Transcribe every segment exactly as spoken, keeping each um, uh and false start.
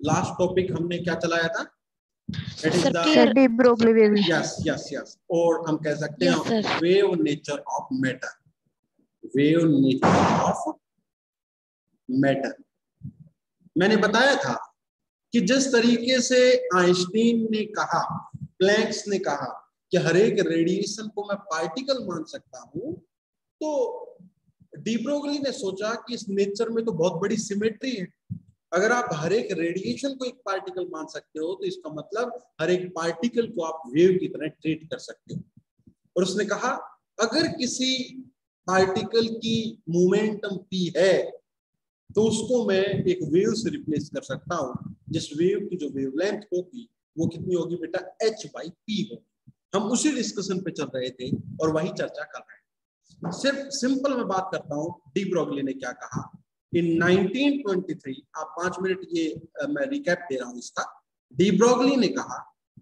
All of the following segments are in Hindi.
लास्ट टॉपिक हमने क्या चलाया था? That is the de Broglie wave. yes yes yes और हम कह सकते हैं wave nature of matter, wave nature of matter. मैंने बताया था कि जिस तरीके से आइंस्टीन ने कहा, प्लैंक्स ने कहा कि हर एक रेडिएशन को मैं पार्टिकल मान सकता हूं, तो डी ब्रोगली ने सोचा कि इस नेचर में तो बहुत बड़ी सिमेट्री है। अगर आप हर एक रेडिएशन को एक पार्टिकल मान सकते हो तो इसका मतलब हर एक पार्टिकल को आप वेव की तरह ट्रीट कर सकते हो। और उसने कहा अगर किसी पार्टिकल की मोमेंटम p है तो उसको मैं एक वेव से रिप्लेस कर सकता हूं, जिस वेव की जो वेवलेंथ होगी वो कितनी होगी बेटा? h बाई पी होगी। हम उसी डिस्कशन पे चल रहे थे और वही चर्चा कर रहे हैं। सिर्फ सिंपल मैं बात करता हूं डी ब्रोगली ने क्या कहा। इन नाइनटीन ट्वेंटी थ्री, आप पांच मिनट ये आ, मैं रिकैप दे रहा हूं इसका। डी ब्रोगली ने कहा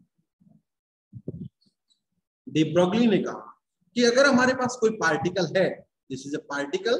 डी ब्रोगली ने कहा कि अगर हमारे पास कोई पार्टिकल है, this is a particle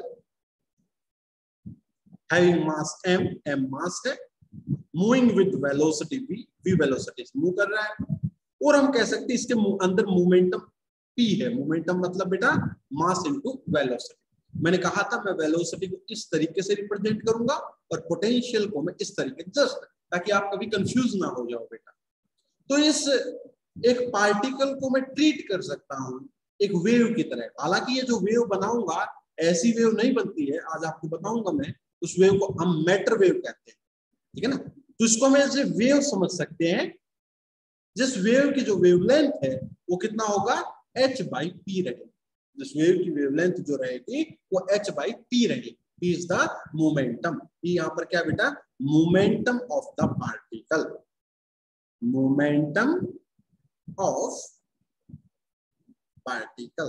having mass m, m mass है, moving with velocity v, v velocity से मूव कर रहा है, और हम कह सकते हैं इसके अंदर मोमेंटम p है। मोमेंटम मतलब बेटा मास इनटू वेलोसिटी। मैंने कहा था मैं वेलोसिटी को इस तरीके से रिप्रेजेंट करूंगा और पोटेंशियल को मैं इस तरीके, जस्ट ताकि आप कभी कंफ्यूज ना हो जाओ बेटा। तो इस एक पार्टिकल को मैं ट्रीट कर सकता हूं एक वेव की तरह। हालांकि ये जो वेव बनाऊंगा ऐसी वेव नहीं बनती है, आज आपको बताऊंगा मैं। उस वेव को हम मैटर वेव कहते हैं, ठीक है ना। तो इसको मैं ऐसे वेव समझ सकते हैं जिस वेव की जो वेवलेंथ है वो कितना होगा? h बाई पी रहेगी। जिस वेव की वेवलेंथ जो रहेगी वो h बाई पी रहेगी। p is the momentum. p यहां पर क्या बेटा? Momentum of the particle, momentum of particle.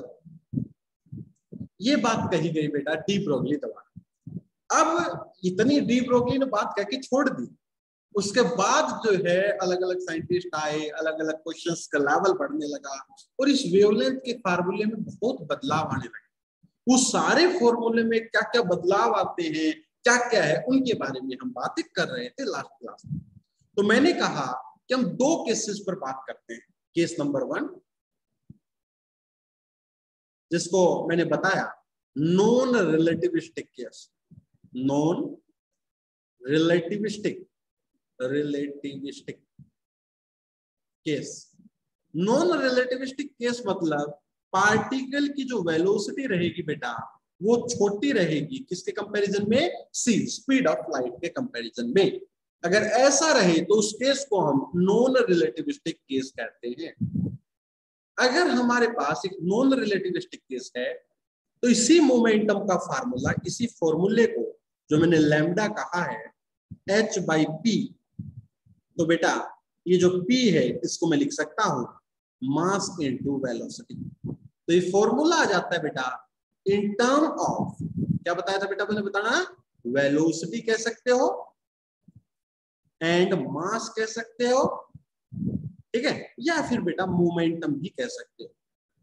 ये बात कही गई बेटा डी ब्रोगली द्वारा। अब इतनी डी ब्रोगली ने बात कह के छोड़ दी। उसके बाद जो है अलग अलग साइंटिस्ट आए, अलग अलग क्वेश्चंस का लेवल बढ़ने लगा और इस वेवलेंथ के फार्मूले में बहुत बदलाव आने लगे। उस सारे फॉर्मूले में क्या क्या बदलाव आते हैं, क्या क्या है, उनके बारे में हम बातें कर रहे थे लास्ट क्लास में। तो मैंने कहा कि हम दो केसेस पर बात करते हैं। केस नंबर वन, जिसको मैंने बताया non relativistic case, non relativistic relativistic case. Non relativistic case मतलब पार्टिकल की जो वेलोसिटी रहेगी बेटा वो छोटी रहेगी किसके कंपैरिजन में? सी, स्पीड ऑफ लाइट के कंपैरिजन में। अगर ऐसा रहे तो उस केस को हम नॉन रिलेटिविस्टिक केस कहते हैं। अगर हमारे पास एक नॉन रिलेटिविस्टिक केस है तो इसी मोमेंटम का फार्मूला, इसी फॉर्मूले को जो मैंने लैम्डा कहा है h बाई पी, तो बेटा ये जो p है इसको मैं लिख सकता हूं मास इनटू वेलोसिटी। तो ये फॉर्मूला आ जाता है बेटा इन टर्म ऑफ, क्या बताया था बेटा मैंने बताना? वेलोसिटी कह सकते हो एंड मास कह सकते हो, ठीक है, या फिर बेटा मोमेंटम भी कह सकते हो।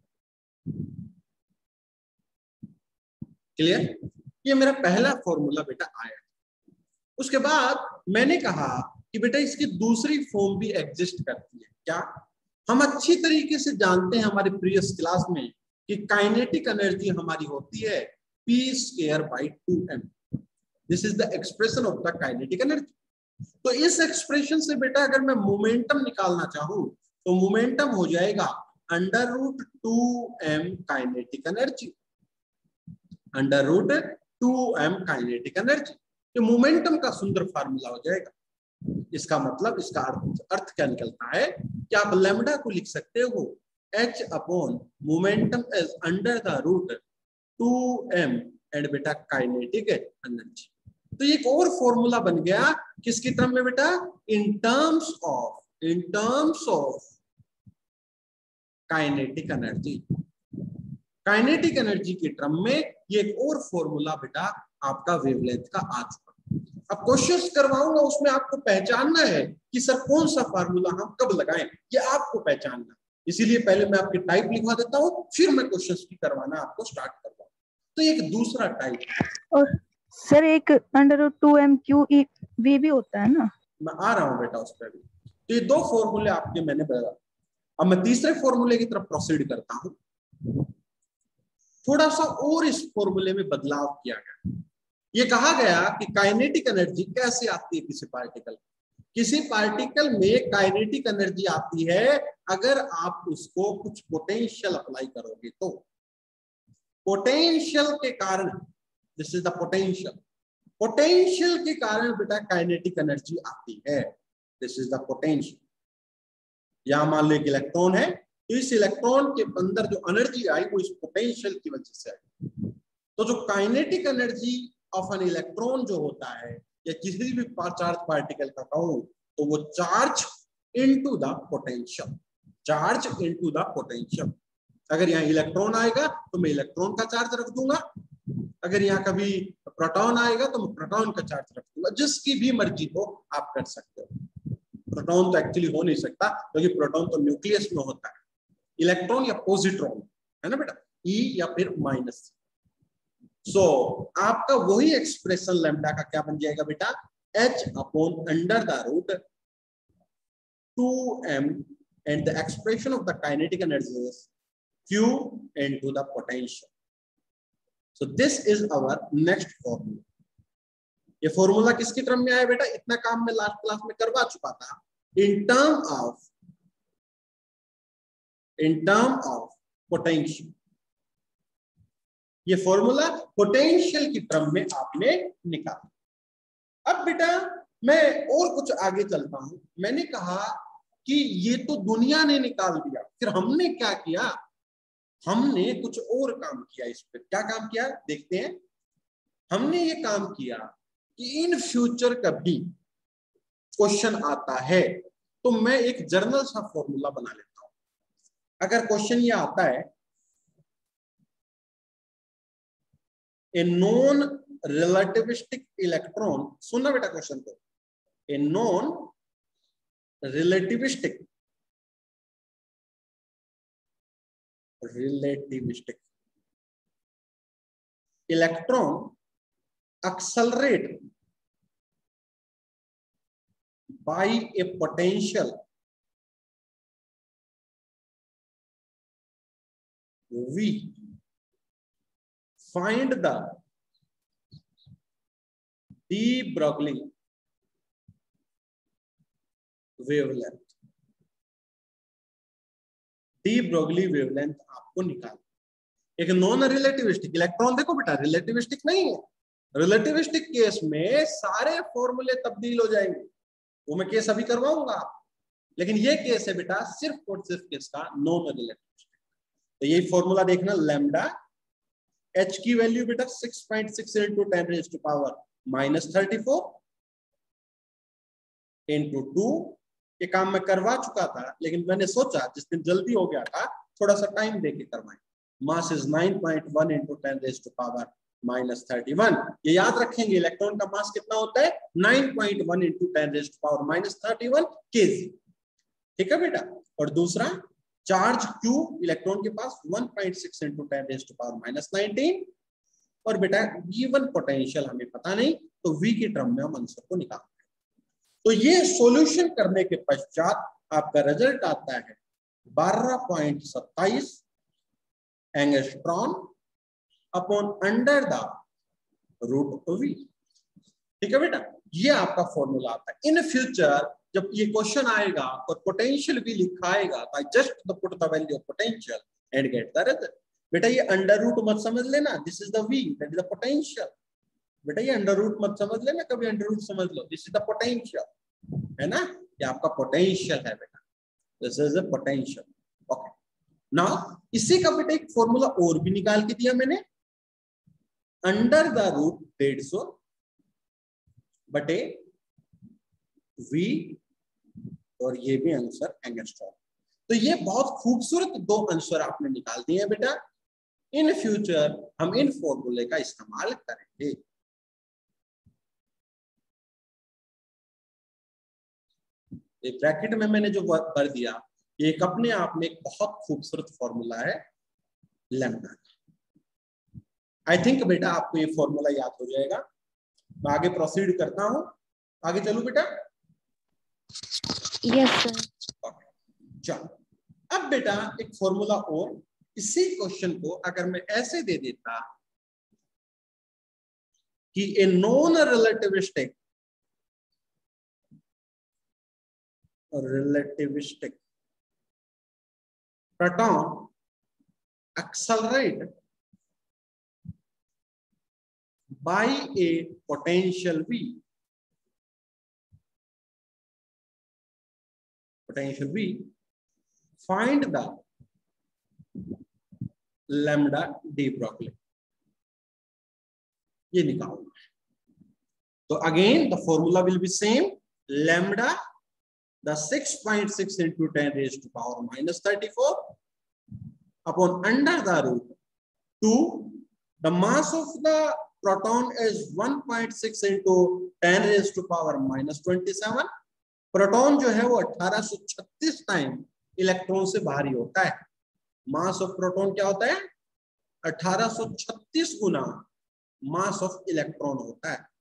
क्लियर? ये मेरा पहला फॉर्मूला बेटा आया। उसके बाद मैंने कहा कि बेटा इसकी दूसरी फॉर्म भी एग्जिस्ट करती है। क्या? हम अच्छी तरीके से जानते हैं हमारे प्रीवियस क्लास में कि काइनेटिक एनर्जी हमारी होती है p square by two m. This is the expression of the kinetic energy. तो इस एक्सप्रेशन से बेटा अगर मैं मोमेंटम निकालना चाहूं तो मोमेंटम हो जाएगा under root two m kinetic energy, under root two m kinetic energy. ये मोमेंटम का सुंदर फार्मूला हो जाएगा। इसका मतलब, इसका अर्थ, अर्थ क्या निकलता है कि आप लैम्डा को लिख सकते हो h upon momentum as under the root two m and बेटा काइनेटिक एनर्जी। तो एक और फॉर्मूला बन गया किसकी टर्म में बेटा? In terms of, in terms of kinetic energy. Kinetic energy के टर्म में ये एक और फॉर्मूला बेटा आपका वेवलेंथ का आ चुका। अब क्वेश्चंस करवाऊंगा उसमें आपको पहचानना है कि सर कौन सा फार्मूला हम कब लगाएं, ये आपको पहचानना। इसीलिए पहले मैं आपकी टाइप लिखवा देता हूं, फिर मैं क्वेश्चंस की करवाना आपको स्टार्ट करवाऊं। तो एक दूसरा टाइप, और सर एक under root two m q e v भी होता है ना? मैं आ रहा हूं बेटा उस पर भी। तो ये दो फॉर्मूले आपके मैंने बताया। अब मैं तीसरे फॉर्मूले की तरफ प्रोसीड करता हूं। थोड़ा सा और इस फॉर्मूले में बदलाव किया गया। ये कहा गया कि काइनेटिक एनर्जी कैसे आती है किसी पार्टिकल, किसी पार्टिकल में काइनेटिक एनर्जी आती है अगर आप उसको कुछ पोटेंशियल अप्लाई करोगे तो। पोटेंशियल के कारण, this is the potential, potential के कारण बेटा काइनेटिक एनर्जी आती है। This is the potential. यहां मान लो एक इलेक्ट्रॉन है, तो इस इलेक्ट्रॉन के अंदर जो एनर्जी आई वो इस पोटेंशियल की वजह से आई। तो जो kinetic energy of an electron जो होता है या किसी भी चार्ज पार्टिकल का कहूं तो वो charge into the potential, charge into the potential. अगर यहाँ इलेक्ट्रॉन आएगा तो मैं इलेक्ट्रॉन का चार्ज रख दूंगा, अगर यहाँ कभी प्रोटॉन आएगा तो मैं प्रोटॉन का चार्ज रख दूंगा, जिसकी भी मर्जी हो आप कर सकते हो। प्रोटॉन तो एक्चुअली हो नहीं सकता क्योंकि तो प्रोटॉन तो न्यूक्लियस में होता है, इलेक्ट्रॉन या पॉजिट्रॉन है ना बेटा, ई या फिर माइनस। सो so, आपका वही एक्सप्रेशन लैम्डा का क्या बन जाएगा बेटा, h upon under the root two m and the expression of the kinetic energy is Q into the potential. So this is our next formula. ये फॉर्मूला किसकी टर्म में आया बेटा, इतना काम मैं लास्ट क्लास में करवा चुका था। In term of in term of potential, ये फॉर्मूला पोटेंशियल की टर्म में आपने निकाला। अब बेटा मैं और कुछ आगे चलता हूं। मैंने कहा कि ये तो दुनिया ने निकाल दिया, फिर हमने क्या किया, हमने कुछ और काम किया। इस पर क्या काम किया देखते हैं। हमने ये काम किया कि इन फ्यूचर कभी क्वेश्चन आता है तो मैं एक जर्नल सा फॉर्मूला बना लेता हूं। अगर क्वेश्चन ये आता है ए नॉन रिलेटिविस्टिक इलेक्ट्रॉन, सुनना बेटा क्वेश्चन को, a non relativistic relativistic electron accelerate by a potential V, find the de Broglie wavelength। De Broglie wavelength आपको निकाल। एक नॉन रिलेटिविस्टिक इलेक्ट्रॉन, देखो बेटा रिलेटिविस्टिक नहीं है, रिलेटिविस्टिक केस में सारे फॉर्मूले तब्दील हो जाएंगे, वो मैं केस अभी करवाऊंगा, लेकिन ये केस है बेटा सिर्फ और सिर्फ किसका, नॉन रिलेटिविस्टिक। तो ये फॉर्मूला देखना, लैम्डा एच की वैल्यू बेटा six point six into ten raise to power minus thirty four into two. ये काम मैं करवा चुका था, लेकिन मैंने सोचा जिस दिन जल्दी हो गया था थोड़ा सा टाइम देके करवाएं। Mass is nine point one into ten raise to power minus thirty one. ये याद रखेंगे इलेक्ट्रॉन का मास कितना होता है, nine point one into ten raise to power minus thirty one kg. ठीक है बेटा। और दूसरा चार्ज Q इलेक्ट्रॉन के पास one point six into ten raise to power minus nineteen. और बेटा गिवन पोटेंशियल हमें पता नहीं, तो V की टर्म में हम आंसर को निकाल। तो ये सॉल्यूशन करने के पश्चात आपका रिजल्ट आता है बारह पॉइंट सत्ताईस angstrom upon under the root v. ठीक है बेटा, ये आपका फॉर्मूला आता है। इन फ्यूचर जब ये क्वेश्चन आएगा और पोटेंशियल भी लिखा आएगा तो I just put the value of potential and get the result. बेटा ये अंडर रूट मत समझ लेना, this is the v, that is the potential. बेटा ये अंडर रूट मत समझ लेना, कभी अंडर रूट समझ लो, दिस इज द पोटेंशियल, है ना, ये आपका पोटेंशियल है बेटा, this is the potential. Okay, now इसी का बेटा एक फॉर्मूला और भी निकाल के दिया मैंने, अंडर द रूट डेढ़ सौ बटे वी, और ये भी आंसर एंगस्ट्रॉम। तो ये बहुत खूबसूरत दो आंसर आपने निकाल दिए हैं बेटा। इन फ्यूचर हम इन फॉर्मूले का इस्तेमाल करेंगे। एक ब्रैकेट में मैंने जो कर दिया, ये एक अपने आप में एक बहुत खूबसूरत फॉर्मूला है लैम्डा। आई थिंक बेटा आपको ये फॉर्मूला याद हो जाएगा। मैं आगे प्रोसीड करता हूं, आगे चलूं बेटा। Yes sir. चलो अब बेटा एक फॉर्मूला और, इसी क्वेश्चन को अगर मैं ऐसे दे देता कि a non relativistic relativistic proton accelerate by a potential V, potential V, find the lambda de Broglie, ये निकालो। तो again the formula will be same, lambda the six point six into ten raised to power minus thirty-four upon under the root two, the mass of the proton is one point six into ten raised to power minus twenty-seven। Proton जो है वो अठारह सौ छत्तीस टाइम इलेक्ट्रॉन से भारी होता है। मास ऑफ प्रोटॉन क्या होता है? अठारह सौ छत्तीस गुना मास ऑफ इलेक्ट्रॉन होता है।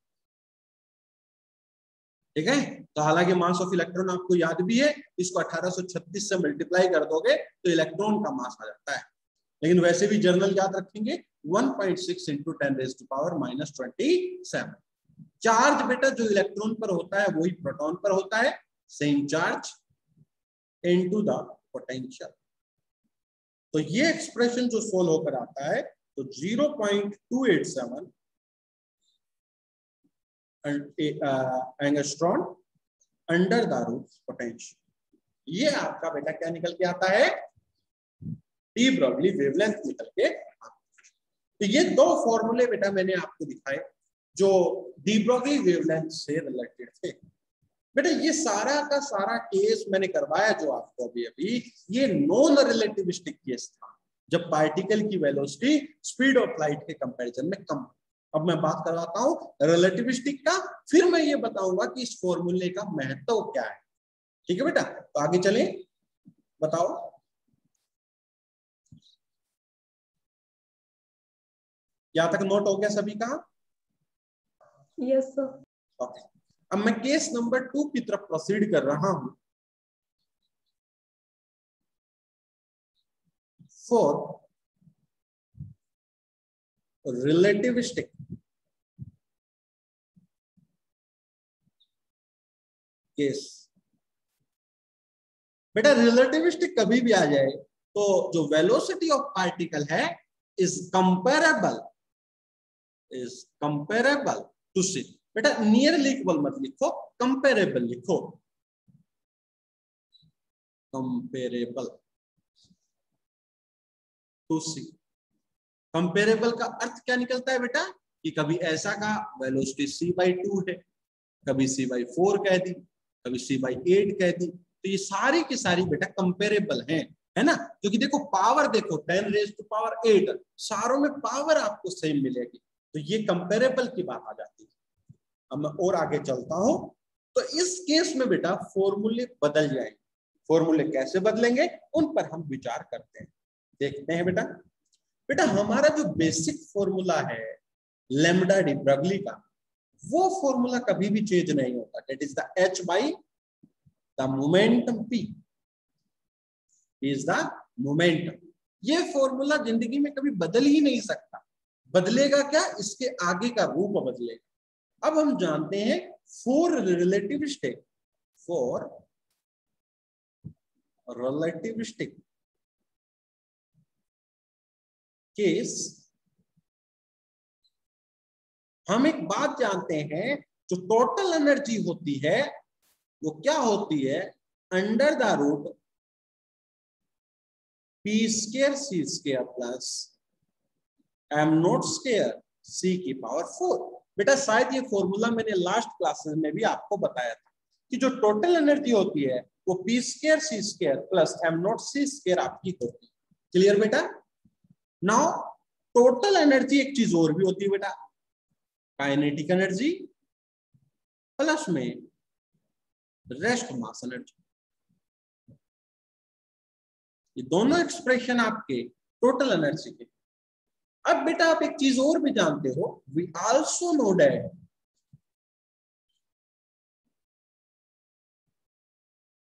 ठीक है, तो हालांकि मास ऑफ इलेक्ट्रॉन आपको याद भी है, इसको अठारह सौ छत्तीस से मल्टीप्लाई कर दोगे तो इलेक्ट्रॉन का मास आ जाता है, लेकिन वैसे भी जर्नल याद रखेंगे one point six into ten raise to power minus twenty seven. Charge बेटा जो इलेक्ट्रॉन पर होता है वही प्रोटॉन पर होता है, same charge into the potential. तो ये एक्सप्रेशन जो सोल्व होकर आता है तो zero point two eight seven angstrom under the root potential, ये आपका बेटा क्या निकल के आता है? डी ब्रॉगली वेवलेंथ निकल के आता है। तो ये दो फॉर्मूले बेटा मैंने आपको दिखाए जो डी ब्रॉगली वेवलेंथ से रिलेटेड थे। बेटा ये सारा का सारा केस मैंने करवाया जो आपको अभी अभी, ये नॉन रिलेटिविस्टिक केस था, जब पार्टिकल की वेलोसिटी स्पीड ऑफ लाइट के कंपैरिजन में कम। अब मैं बात करवाता हूं रिलेटिविस्टिक का, फिर मैं ये बताऊंगा कि इस फॉर्मूले का महत्व क्या है। ठीक है बेटा, तो आगे चलें, बताओ। यहां तक नोट हो गया सभी का? Yes sir. ओके, अब मैं केस नंबर टू की तरफ प्रोसीड कर रहा हूं। फॉर रिलेटिविस्टिक केस, बेटा रिलेटिविस्टिक कभी भी आ जाए तो जो वेलोसिटी ऑफ पार्टिकल है is comparable is comparable to c. बेटा नियरली इक्वल मत लिखो, कंपेरेबल लिखो, कंपेरेबल टू सी। कंपेरेबल का अर्थ क्या निकलता है बेटा कि कभी ऐसा का वेलोसिटी सी बाई टू है, कभी सी बाई फोर कह दी, कभी सी बाई एट कह दी, तो ये सारी की सारी बेटा कंपेरेबल हैं, है ना। क्योंकि देखो पावर देखो ten raise to power eight, सारों में पावर आपको सेम मिलेगी, तो ये कंपेरेबल की बात आ जाती है। अब मैं और आगे चलता हूं, तो इस केस में बेटा फॉर्मूले बदल जाएंगे। फॉर्मूले कैसे बदलेंगे उन पर हम विचार करते हैं, देखते हैं बेटा। बेटा हमारा जो बेसिक फॉर्मूला है लैम्डा डी ब्रॉगली का, वो फॉर्मूला कभी भी चेंज नहीं होता, that is the h by the momentum p is the momentum. ये फॉर्मूला जिंदगी में कभी बदल ही नहीं सकता। बदलेगा क्या? इसके आगे का रूप बदलेगा। अब हम जानते हैं for relativistic for relativistic case हम एक बात जानते हैं, जो टोटल एनर्जी होती है वो क्या होती है? Under the root p square c square plus m naught square c की पावर फोर। बेटा शायद ये फॉर्मूला मैंने लास्ट क्लासेस में भी आपको बताया था कि जो टोटल एनर्जी होती है वो p square c square plus m naught c square आपकी होती है। क्लियर बेटा? नाउ टोटल एनर्जी एक चीज और भी होती है बेटा, काइनेटिक एनर्जी प्लस में रेस्ट मास एनर्जी। ये दोनों एक्सप्रेशन आपके टोटल एनर्जी के। अब बेटा आप एक चीज और भी जानते हो, वी आल्सो नो दैट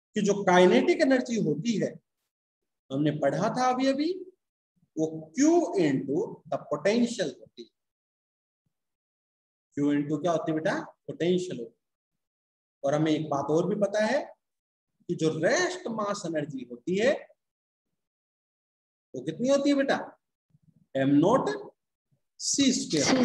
कि जो काइनेटिक एनर्जी होती है, हमने पढ़ा था अभी अभी, वो Q इंटू द पोटेंशियल होती है। Q इंटू क्या होती है बेटा? पोटेंशियल होती है। और हमें एक बात और भी पता है कि जो रेस्ट मास एनर्जी होती है वो कितनी होती है बेटा? M naught c square.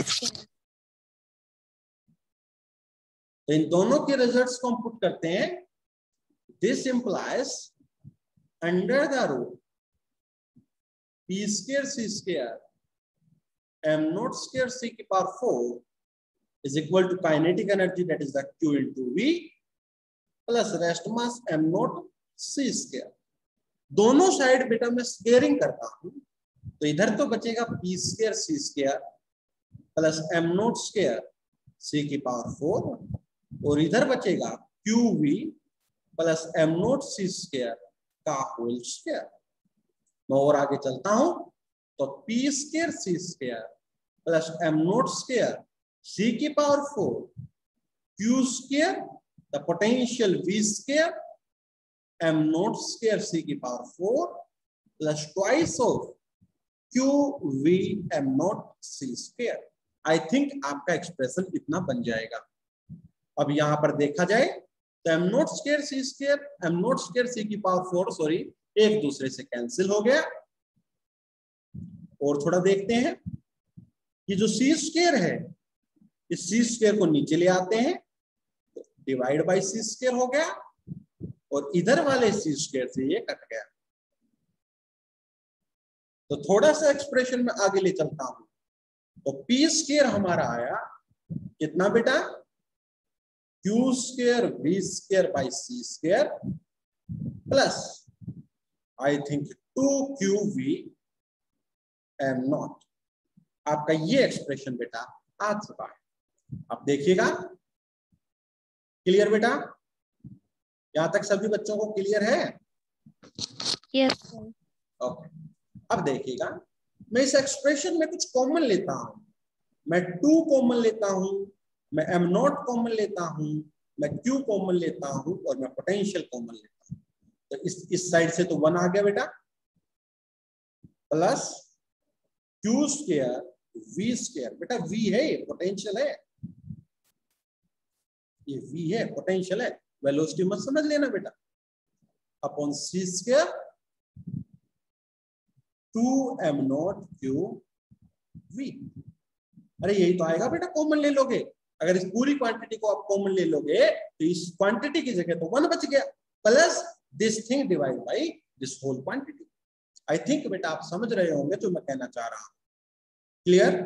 तो इन दोनों के रिजल्ट्स को हम पुट करते हैं। This implies under the root p square c square m not square c की power four is equal to kinetic energy, that is the Q into V plus rest mass m naught c square। दोनों साइड बेटा मैं स्क्वेयरिंग करता हूं, तो इधर तो बचेगा p square c square plus m naught square c की पावर फोर, और इधर बचेगा qv plus m naught c square का होल स्क्वायर। मैं और आगे चलता हूं तो p square c square plus m naught square c की power four, q square the potential v square m naught square c की power four plus twice of q v m naught c स्क्वायर। आई थिंक आपका एक्सप्रेशन इतना बन जाएगा। अब यहां पर देखा जाए तो m naught square c square m naught square c की पावर फोर सॉरी एक दूसरे से कैंसिल हो गया। और थोड़ा देखते हैं कि जो c स्क्वायर है, इस सी स्क्वायर को नीचे ले आते हैं, डिवाइड बाय सी स्क्वायर हो गया, और इधर वाले सी स्क्वायर से ये कट गया। तो थोड़ा सा एक्सप्रेशन में आगे ले चलता हूं, तो पी स्क्वायर हमारा आया कितना बेटा? Q square v square by c square plus I think two q v m naught. आपका ये एक्सप्रेशन बेटा आ चुका है। अब देखिएगा, क्लियर बेटा? यहां तक सभी बच्चों को क्लियर है? यस। ओके, अब देखिएगा, मैं इस एक्सप्रेशन में कुछ कॉमन लेता हूं। मैं टू कॉमन लेता हूं, मैं एम नॉट कॉमन लेता हूं, मैं क्यू कॉमन लेता हूं, और मैं पोटेंशियल कॉमन लेता हूं। तो इस इस साइड से तो वन आ गया बेटा, plus q square v square. बेटा वी है, पोटेंशियल है, ये v है, पोटेंशियल है, वेलोसिटी मत समझ लेना बेटा, upon c square two m naught q v. अरे यही तो आएगा बेटा, कॉमन ले लोगे। अगर इस पूरी क्वांटिटी को आप कॉमन ले लोगे तो इस क्वांटिटी की जगह तो वन बच गया, plus this thing divide by this whole quantity. I think बेटा आप समझ रहे होंगे जो मैं कहना चाह रहा हूं। क्लियर?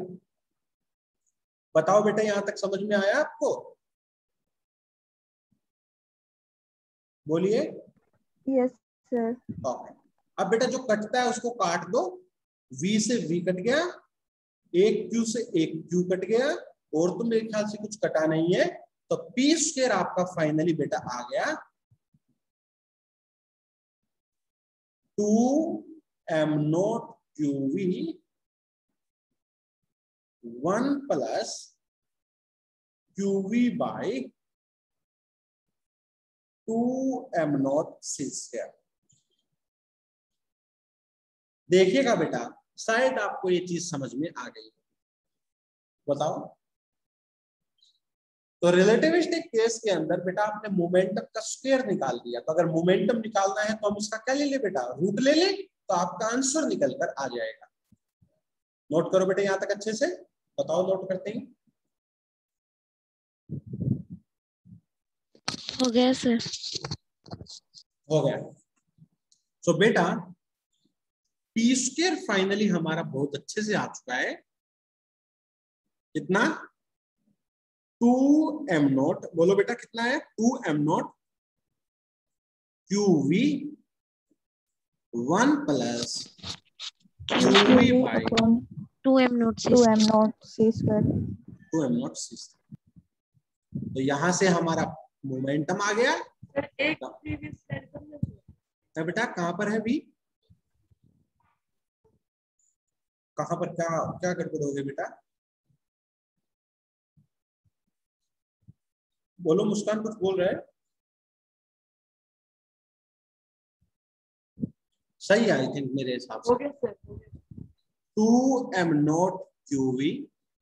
बताओ बेटा, यहां तक समझ में आया आपको? बोलिए। Yes sir. ओके, अब बेटा जो कटता है उसको काट दो। v से v कट गया, एक q से एक q कट गया, और तो मेरे ख्याल से कुछ कटा नहीं है। तो p स्क्वायर आपका फाइनली बेटा आ गया two m naught q v one plus q v by two m naught c square. देखिएगा बेटा, शायद आपको ये चीज समझ में आ गई। बताओ। तो रिलेटिविस्टिक केस के अंदर बेटा आपने मोमेंटम का स्क्वायर निकाल दिया। तो अगर मोमेंटम निकालना है तो हम उसका क्या ले ले बेटा? रूट ले ले, तो आपका आंसर निकल कर आ जाएगा। नोट करो बेटा यहां तक अच्छे से। बताओ, नोट करते हैं? हो गया सर। हो गया। सो so, बेटा पी स्क्वायर फाइनली हमारा बहुत अच्छे से आ चुका है। कितना? टू एम नॉट, बोलो बेटा कितना है? Two m naught q v one plus q v by two m naught two m naught c square two m naught c. तो यहां से हमारा मोमेंटम आ गया। एक तो बेटा कहां पर है भी? कहां पर क्या क्या गड़बड़ हो गई बेटा? बोलो, मुस्कान कुछ बोल रहे हैं? सही है आई थिंक मेरे हिसाब से। Okay sir. Two m naught q v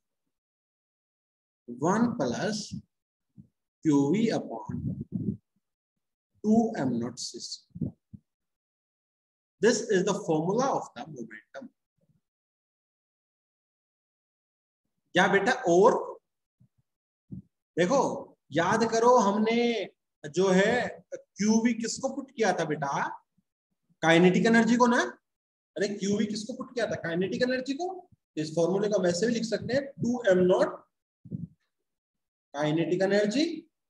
one plus q v upon two m naught c square. This is the formula of the momentum. क्या बेटा? और देखो याद करो, हमने जो है क्यूवी किसको पुट किया था बेटा? काइनेटिक एनर्जी को ना। अरे क्यूवी किसको पुट किया था? काइनेटिक एनर्जी को। इस फॉर्मूले को वैसे भी लिख सकते हैं, two m naught kinetic energy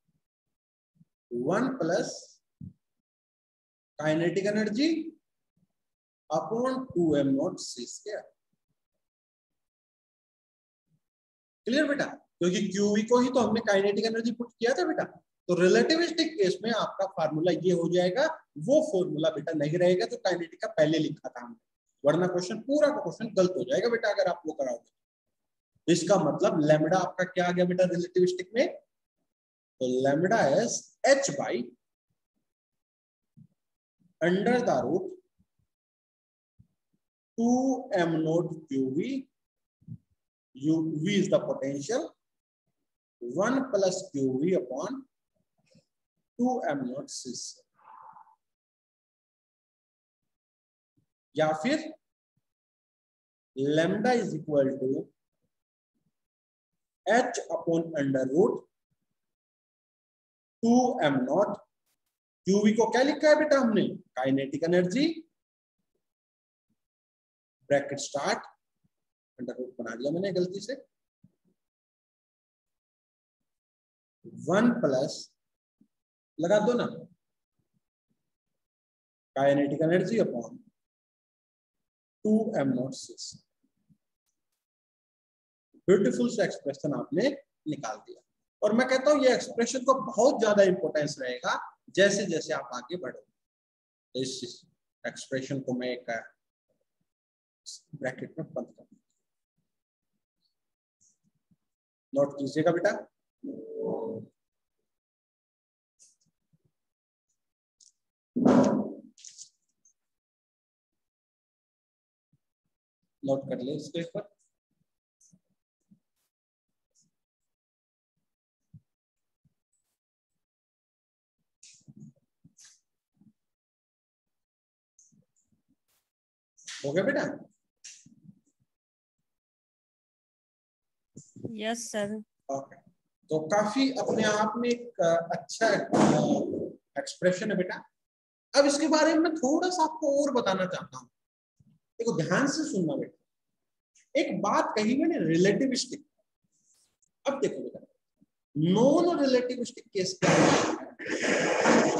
one plus kinetic energy upon two m naught c square. Clear बेटा? क्योंकि क्यूवी को ही तो हमने काइनेटिक एनर्जी पुट किया था बेटा। तो रिलेटिविस्टिक केस में आपका फार्मूला ये हो जाएगा, वो फॉर्मूला बेटा नहीं रहेगा जो काइनेटिक का पहले लिखा था हमने, वरना क्वेश्चन पूरा का क्वेश्चन गलत हो जाएगा बेटा अगर आप वो कराओगे। तो इसका मतलब लैम्बडा आपका क्या आ गया बेटा रिलेटिविस्टिक में? तो lambda is h by under the root two m naught q v, u v is the potential, one plus q v upon two m naught c. या फिर lambda is equal to h upon under root two m naught q v को क्या लिखा है बेटा हमने? Kinetic energy bracket start, under root बना दिया मैंने गलती से, वन प्लस लगा दो ना kinetic energy upon two m naught six. Beautiful से एक्सप्रेशन आपने निकाल दिया। और मैं कहता हूं ये एक्सप्रेशन को बहुत ज्यादा इंपॉर्टेंस रहेगा जैसे जैसे आप आगे बढ़ोगे। तो इस एक्सप्रेशन को मैं एक ब्रैकेट में बंद कर दूं, नोट कीजिएगा बेटा। नोट कर ले इसके ऊपर। हो गया बेटा? Yes sir. ओके, तो काफी अपने आप में एक अच्छा एक्सप्रेशन है बेटा। अब इसके बारे में थोड़ा सा आपको और बताना चाहता हूं। देखो ध्यान से सुनना बेटा। एक बात कही मैंने रिलेटिविस्टिक। अब देखो बेटा, नॉन रिलेटिविस्टिक केस क्या है?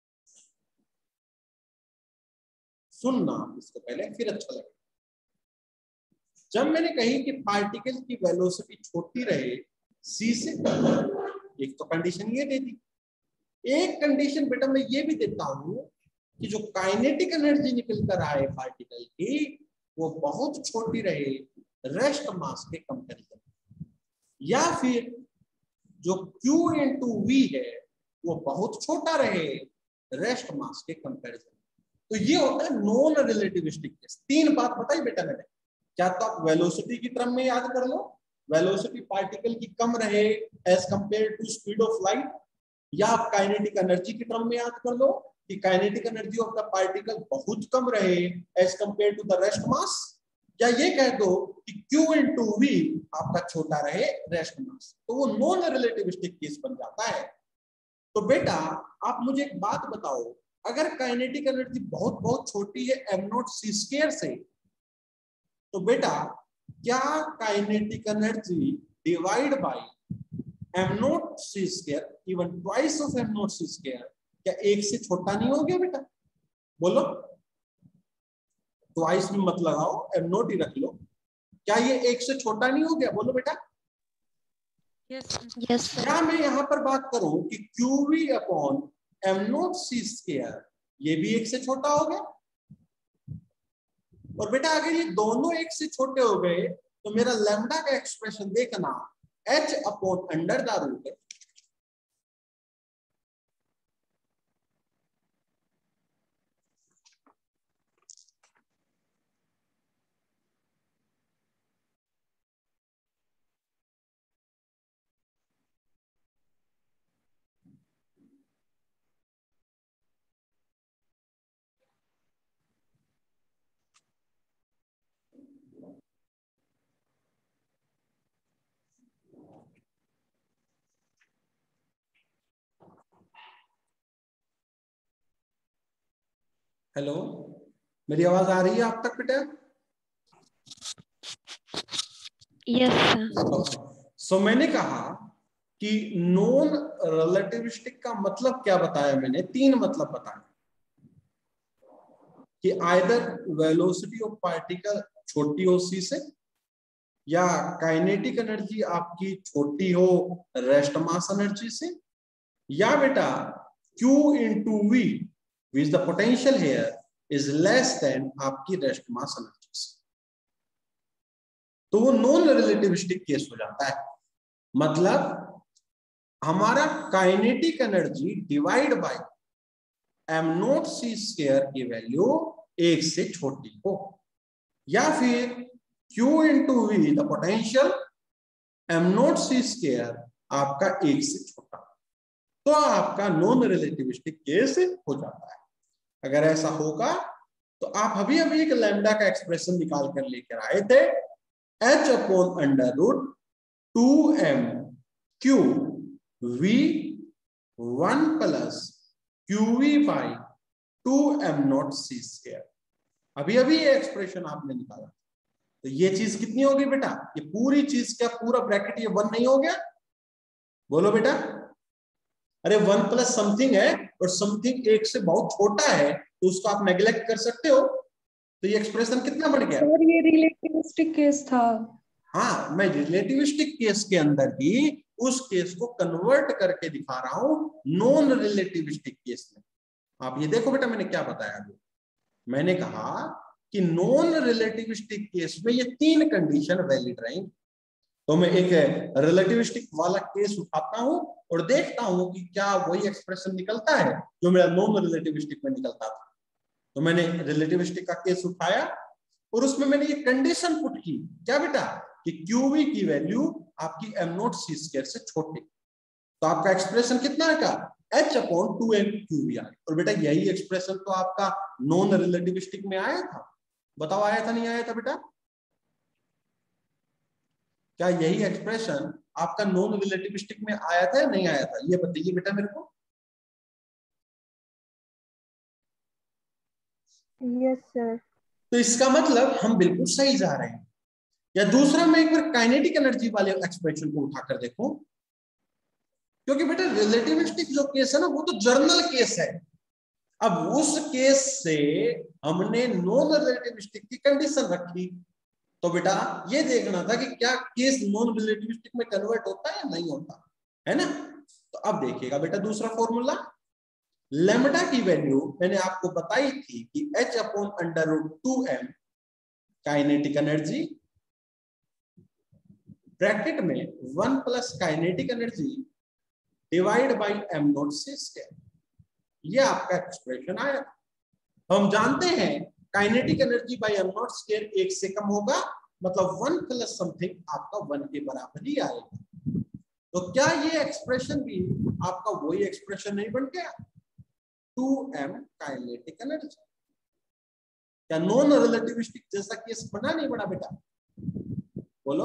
सुनना इसको पहले, फिर अच्छा लगेगा। जब मैंने कही कि पार्टिकल की वेलोसिटी छोटी रहे सी से, एक तो कंडीशन ये दे दी। एक कंडीशन बेटा मैं ये भी देता हूं कि जो काइनेटिक एनर्जी निकल कर आए पार्टिकल की वो बहुत छोटी रहे रेस्ट मास के कंपैरिजन, या फिर जो Q इंटू वी है वो बहुत छोटा रहे रेस्ट मास के कंपैरिजन। तो ये होता है नॉन रिलेटिविस्टिक केस। तीन बात बताई बेटा मैंने। क्या तो आप वेलोसिटी की टर्म में याद कर लो, वेलोसिटी पार्टिकल की कम रहे as compare to speed of light, या आप काइनेटिक एनर्जी की टर्म में याद कर लो कि kinetic energy of the particle बहुत कम रहे as compare to the rest mass, या ये कह दो कि Q इंटू वी आपका छोटा रहे रेस्ट मास। तो वो नॉन रिलेटिविस्टिक केस बन जाता है। तो बेटा आप मुझे एक बात बताओ, अगर काइनेटिक एनर्जी बहुत बहुत छोटी है एम नॉट सी स्क्वायर से, तो बेटा क्या kinetic energy divide by m naught c square even twice of m naught c square क्या एक से छोटा नहीं हो गया बेटा? बोलो, ट्वाइस में मत लगाओ, एम नॉट ही रख लो। क्या ये एक से छोटा नहीं हो गया? बोलो बेटा। Yes yes. क्या मैं यहां पर बात करूं कि q v upon m naught c square ये भी एक से छोटा हो गया? और बेटा अगर ये दोनों एक से छोटे हो गए तो मेरा लैम्बडा का एक्सप्रेशन देखना, h upon under the root hello, मेरी आवाज आ रही है आप तक बेटा? Yes sir. ओके, सो मैंने कहा कि नॉन रिलेटिविस्टिक का मतलब क्या बताया मैंने? तीन मतलब बताया कि आइदर वेलोसिटी ऑफ पार्टिकल छोटी हो सी से, या काइनेटिक एनर्जी आपकी छोटी हो रेस्ट मास एनर्जी से, या बेटा Q into v which the potential here is less than आपकी रेस्ट मास एनर्जी से, तो वो नॉन रिलेटिविस्टिक केस हो जाता है। मतलब हमारा kinetic energy divide by m naught c square की वैल्यू एक से छोटी हो, या फिर Q into v the potential m naught c square आपका एक से छोटा, तो आपका नॉन रिलेटिविस्टिक केस हो जाता है। अगर ऐसा होगा तो आप अभी अभी एक लैम्डा का एक्सप्रेशन निकाल कर लेकर आए थे, h upon under root two m q v one plus q v by two m naught c square. अभी अभी ये एक्सप्रेशन आपने निकाला, तो ये चीज कितनी होगी बेटा? ये पूरी चीज क्या पूरा ब्रैकेट ये वन नहीं हो गया? बोलो बेटा। अरे वन प्लस समथिंग है और समथिंग एक से बहुत छोटा है, तो उसको आप नेग्लेक्ट कर सकते हो, तो ये एक्सप्रेशन कितना बढ़ गया? सर ये रिलेटिविस्टिक केस था। हाँ, मैं रिलेटिविस्टिक केस के अंदर ही उस केस को कन्वर्ट करके दिखा रहा हूं नॉन रिलेटिविस्टिक केस में। आप ये देखो बेटा, मैंने क्या बताया अभी। मैंने कहा कि नॉन रिलेटिविस्टिक केस में ये तीन कंडीशन वैलिड रहेंगी। तो मैं एक रिलेटिविस्टिक वाला केस उठाता हूं और देखता हूं कि क्या वही एक्सप्रेशन निकलता है जो मेरा नॉन रिलेटिविस्टिक में निकलता था। तो मैंने रिलेटिविस्टिक का केस उठाया और उसमें मैंने ये कंडीशन पुट की, क्या बेटा? कि क्यूवी की वैल्यू आपकी एम नोट सी स्क्वायर से छोटी, तो आपका एक्सप्रेशन कितना आएगा? H upon two m q v आएगा। और बेटा यही एक्सप्रेशन तो आपका नॉन रिलेटिविस्टिक में आया था। बताओ आया था नहीं आया था बेटा? क्या यही एक्सप्रेशन आपका नॉन रिलेटिविस्टिक में आया था या नहीं आया था? ये बताइए बेटा मेरे को। Yes sir. तो इसका मतलब हम बिल्कुल सही जा रहे हैं। या दूसरा, मैं एक बार काइनेटिक एनर्जी वाले एक्सप्रेशन को उठाकर देखूं, क्योंकि बेटा रिलेटिविस्टिक जो केस है ना वो तो जर्नल केस है। अब उस केस से हमने नॉन रिलेटिविस्टिक की कंडीशन रखी, तो बेटा ये देखना था कि क्या केस नॉन रिलेटिविस्टिक में कन्वर्ट होता है या नहीं होता है ना। तो अब देखिएगा बेटा दूसरा फॉर्मूला, लेमडा की वैल्यू मैंने आपको बताई थी कि h upon under root two m kinetic energy bracket में one plus kinetic energy divide by m naught c square, ये आपका एक्सप्रेशन आया। हम जानते हैं kinetic energy by m not square एक से कम होगा, मतलब वन प्लस समथिंग आपका वन के बराबर ही आएगा। तो क्या ये एक्सप्रेशन भी आपका वही एक्सप्रेशन नहीं बन गया? टू एम काइनेटिक एनर्जी, क्या नॉन रिलेटिविस्टिक जैसा केस बना नहीं बना बेटा? बोलो।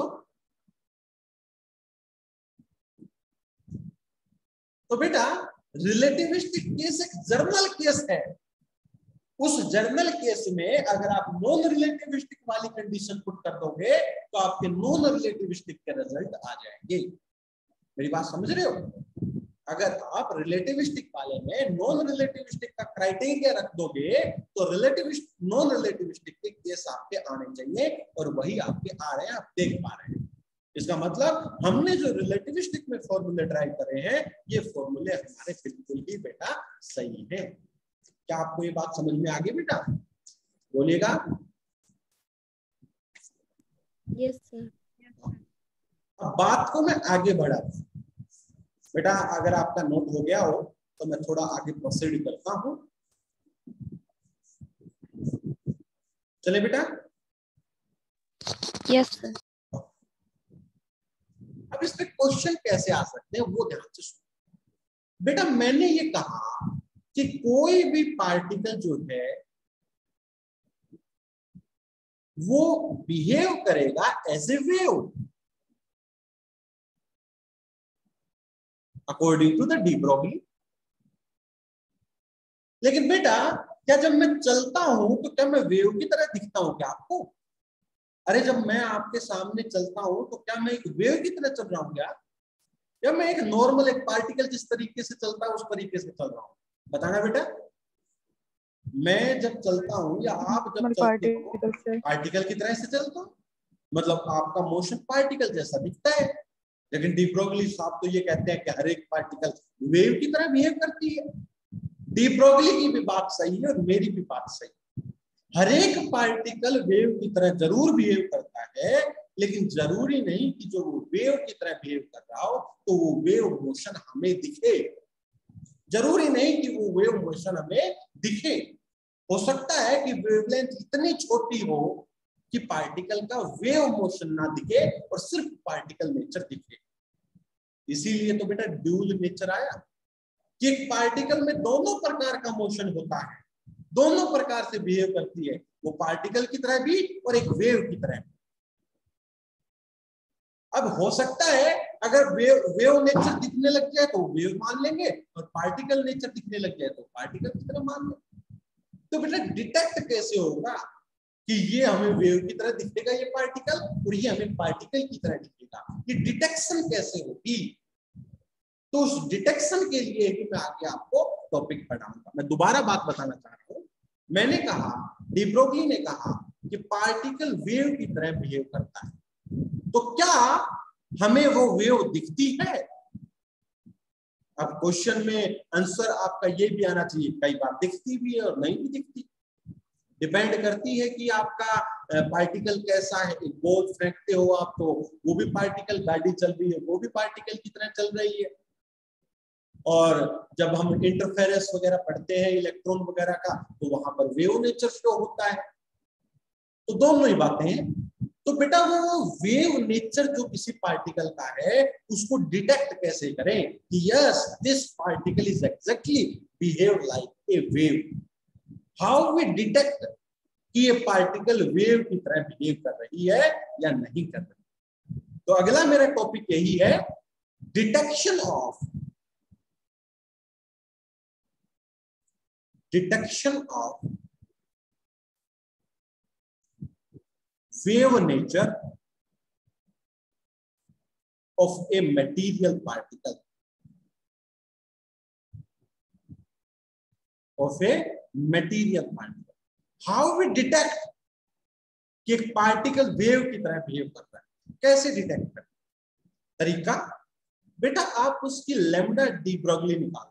तो बेटा रिलेटिविस्टिक केस एक जर्नल केस है। उस जर्नल केस में अगर आप नॉन रिलेटिविस्टिक वाली कंडीशन पुट कर दोगे तो आपके नॉन रिलेटिविस्टिक के रिजल्ट आ जाएंगे। मेरी बात समझ रहे हो? अगर आप रिलेटिविस्टिक वाले में नॉन रिलेटिविस्टिक का क्राइटेरिया रख दोगे तो रिलेटिविस्ट नॉन रिलेटिविस्टिक के केस आपके आने चाहिए, और वही आपके आ रहे हैं, आप देख पा रहे हैं। इसका मतलब हमने जो रिलेटिविस्टिक में फॉर्मूले ट्राई करे हैं ये फॉर्मूले हमारे बिल्कुल ही बेटा सही है। क्या आपको ये बात समझ में आ गई बेटा? बोलिएगा। Yes sir. अब बात को मैं आगे बढ़ा बेटा, अगर आपका नोट हो गया हो तो मैं थोड़ा आगे प्रोसीड करता हूं। चले बेटा। Yes sir. अब इस पे क्वेश्चन कैसे आ सकते हैं वो ध्यान से सुनो बेटा। मैंने ये कहा कि कोई भी पार्टिकल जो है वो बिहेव करेगा as a wave according to the de Broglie. लेकिन बेटा क्या जब मैं चलता हूं तो क्या मैं वेव की तरह दिखता हूं क्या आपको? अरे जब मैं आपके सामने चलता हूं तो क्या मैं एक वेव की तरह चल रहा हूं क्या, या मैं एक नॉर्मल एक पार्टिकल जिस तरीके से चलता है उस तरीके से चल रहा हूं? बताना बेटा। मैं जब चलता हूं या आप जब चलते हो पार्टिकल से। पार्टिकल की तरह से चलता हूं, मतलब आपका मोशन पार्टिकल जैसा दिखता है। लेकिन डी ब्रोगली साहब तो ये कहते हैं कि हर एक पार्टिकल वेव की तरह बिहेव करती है। डी ब्रोगली की भी बात सही है और मेरी भी बात सही है। हर एक पार्टिकल वेव की तरह जरूर बिहेव करता है, लेकिन जरूरी नहीं कि जो वो वेव की तरह बिहेव कर रहा हो तो वो वेव मोशन हमें दिखे। जरूरी नहीं कि वो वेव मोशन हमें दिखे। हो सकता है कि वेवलेंथ इतनी छोटी हो कि पार्टिकल का वेव मोशन ना दिखे और सिर्फ पार्टिकल नेचर दिखे। इसीलिए तो बेटा ड्यूल नेचर आया कि एक पार्टिकल में दोनों प्रकार का मोशन होता है, दोनों प्रकार से बिहेव करती है, वो पार्टिकल की तरह भी और एक वेव की तरह भी। अब हो सकता है अगर वेव वेव नेचर दिखने लग जाए तो वेव मान लेंगे, और पार्टिकल नेचर दिखने लग जाए तो पार्टिकल की तरह मान लेंगे। तो बेटा डिटेक्ट कैसे होगा कि ये हमें वेव की तरह दिखेगा ये पार्टिकल, और ये हमें पार्टिकल की तरह दिखेगा? ये डिटेक्शन कैसे होगी? तो उस डिटेक्शन के लिए ही मैं आगे आपको टॉपिक पढ़ाऊंगा। मैं दोबारा बात बताना चाह रहा हूं। मैंने कहा, डी ब्रोगली ने कहा कि पार्टिकल वेव की तरह बिहेव करता है, तो क्या हमें वो वेव दिखती है? अब क्वेश्चन में आंसर आपका ये भी आना चाहिए, कई बार दिखती भी है और नहीं भी दिखती। डिपेंड करती है कि आपका पार्टिकल कैसा है। एक बॉल फेंकते हो आप तो वो भी पार्टिकल, गाड़ी चल रही है वो भी पार्टिकल की तरह चल रही है। और जब हम इंटरफेरेंस वगैरह पढ़ते हैं इलेक्ट्रॉन वगैरह का, तो वहां पर वेव नेचर शो होता है। तो दोनों ही बातें हैं। तो बेटा वो वेव नेचर जो किसी पार्टिकल का है उसको डिटेक्ट कैसे करें कि yes this particle is exactly behave like a wave. How we detect कि ये पार्टिकल वेव की तरह बिहेव कर रही है या नहीं कर रही? तो अगला मेरा टॉपिक यही है, detection of detection of wave nature of a material particle of a material particle. How we detect कि एक पार्टिकल वेव की तरह बिहेव कर रहा है? कैसे डिटेक्ट करें? तरीका बेटा, आप उसकी लैम्डा डी ब्रोगली निकाल।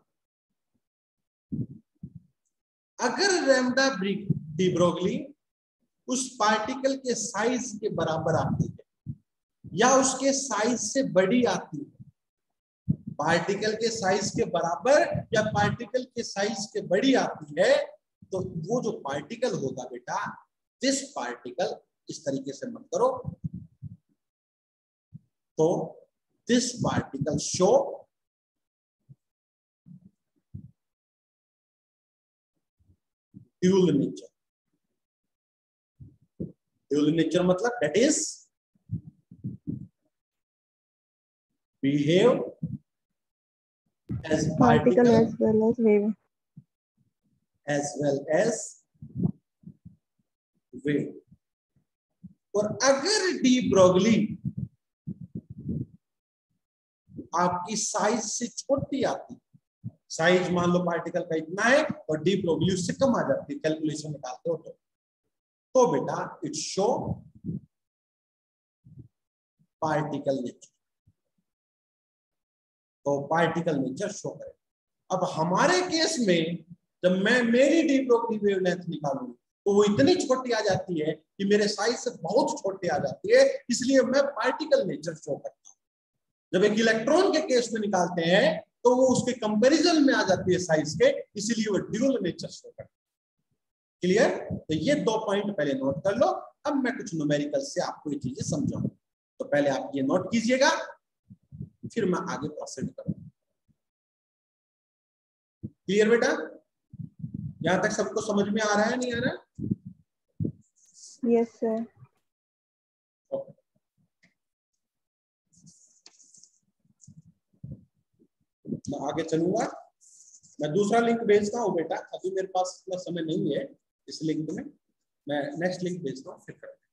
अगर लैम्डा डी ब्रोगली उस पार्टिकल के साइज के बराबर आती है या उसके साइज से बड़ी आती है, पार्टिकल के साइज के बराबर या पार्टिकल के साइज के बड़ी आती है, तो वो जो पार्टिकल होगा बेटा, दिस पार्टिकल, इस तरीके से मत करो, तो this particle show dual nature. Dual nature मतलब that is behave as particle, particle as well as wave. as well as wave. और अगर डी ब्रोगली आपकी साइज से छोटी आती, साइज मान लो पार्टिकल का इतना है और डी ब्रोगली उससे कम आ जाती है, कैलकुलेशन निकालते हो तो तो बेटा इट शो पार्टिकल नेचर, तो पार्टिकल नेचर शो करे। अब हमारे केस में जब मैं मेरी डी ब्रोगली वेवलेंथ निकालूं तो वो इतनी छोटी आ जाती है कि मेरे साइज से बहुत छोटी आ जाती है, इसलिए मैं पार्टिकल नेचर शो करता हूं। जब एक इलेक्ट्रॉन के केस में निकालते हैं तो वो उसके कंपैरिजन में आ जाती है साइज के, इसीलिए वो ड्यूल नेचर शो करता है। क्लियर? तो ये दो पॉइंट पहले नोट कर लो। अब मैं कुछ न्यूमेरिकल से आपको ये चीजें समझाऊंगा, तो पहले आप ये नोट कीजिएगा, फिर मैं आगे प्रोसीड करूंगा। क्लियर बेटा? यहां तक सबको समझ में आ रहा है, नहीं आ रहा? Yes sir. मैं आगे चलूंगा। मैं दूसरा लिंक भेजता हूँ बेटा, अभी मेरे पास इतना समय नहीं है इस लिंक में, मैं नेक्स्ट लिंक भेजता हूँ फिर करते हैं।